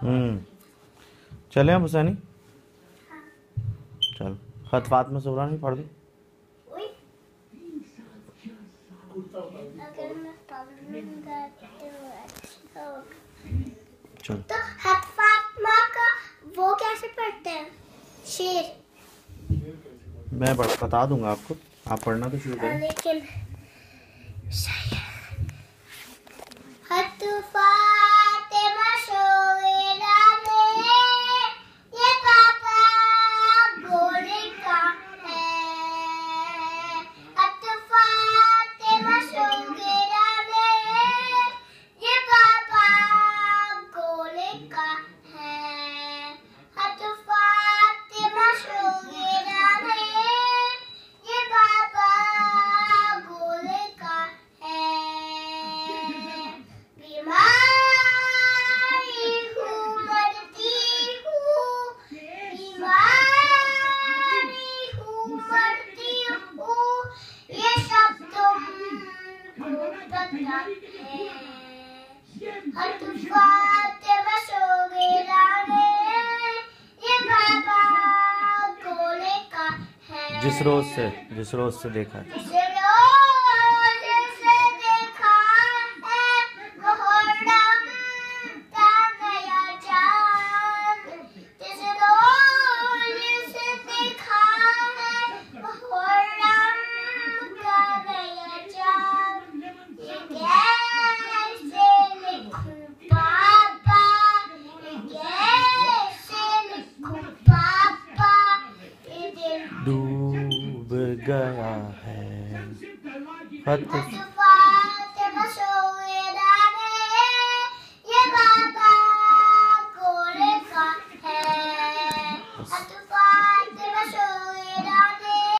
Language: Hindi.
चले हम हुसैनी। चल खत फातिमा सुगरा नहीं पढ़ दो। अगर मैं पढ़ लूंगा तो अच्छा होगा। चल तो खत फातिमा का वो कैसे पढ़ते हैं? शेर मैं बता दूंगा आपको, आप पढ़ना तो शुरू करें। लेकिन खत फातिमा सुगरा में ये पापा गोरे का है। खत फातिमा सुगरा में ये पापा गोरे का है। खत फातिमा सुगरा में ये पापा गोरे का है। बीमारी हूँ मरती हूँ, बीमारी हूँ मरती हूँ, ये सब तुमको पता है। खत फातिमा सुगरा में ये बाबा गोले का है। जिस रोज से देखा है। जिस रोज से देखा है मुहर्रम का नया चांद। जिस रोज से देखा है मुहर्रम का नया चांद। ये कैसे लिखूं पापा, ये कैसे लिखूं पापा, ये दिन डूब गया है खत